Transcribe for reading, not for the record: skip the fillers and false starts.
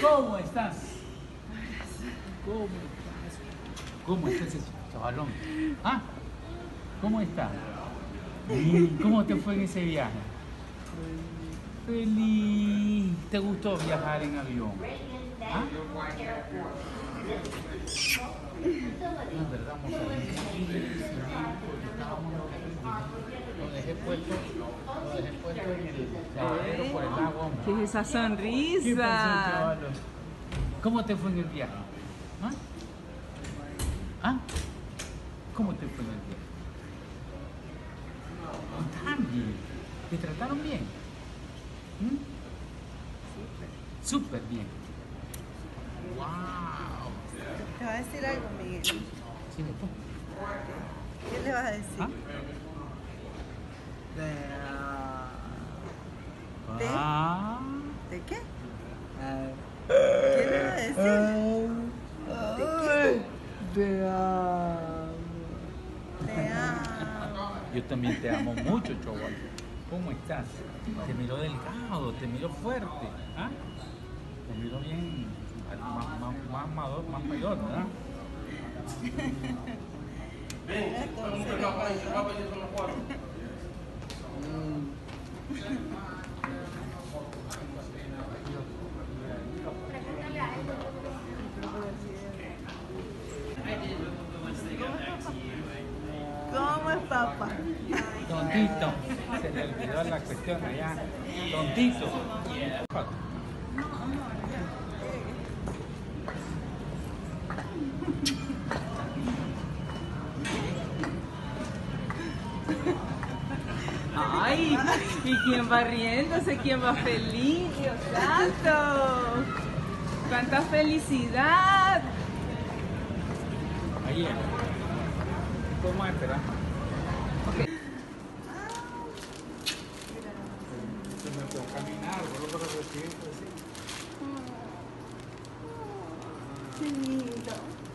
¿Cómo estás? ¿Cómo estás? ¿Cómo está ese chavalón? ¿Ah? ¿Cómo está? ¿Cómo te fue en ese viaje? Feliz. ¿Te gustó viajar en avión? ¿Ah? No, en verdad, vamos a ver. Lo dejé puesto en el lavadero por el agua. ¿Qué es esa sonrisa? ¿Qué pasó, chaval? ¿Cómo te fue en el viaje? ¿Ah? ¿Ah? ¿Cómo te fue en el viaje? Contame. ¿Te trataron bien? ¿Mm? Súper bien. ¡Wow! Te va a decir algo, Miguel. Sí, ¿Qué le vas a decir? ¿Ah? ¿De? Ah. ¿De qué? ¿Qué le vas a decir? ¿De qué? Te amo. Te amo. Yo también te amo mucho, chaval. ¿Cómo estás? Te miro delgado, te miro fuerte. ¿Ah? Te miro bien, más mayor, ¿verdad? ¿Cómo es papá? Tontito. Se le olvidó la cuestión allá. Tontito. Ay, ¿y quién va riéndose? ¿Quién va feliz? Dios santo. ¡Cuánta felicidad! Ahí. ¿Cómo esperar? Se me puede caminar, vuelvo a recibir así. Qué lindo.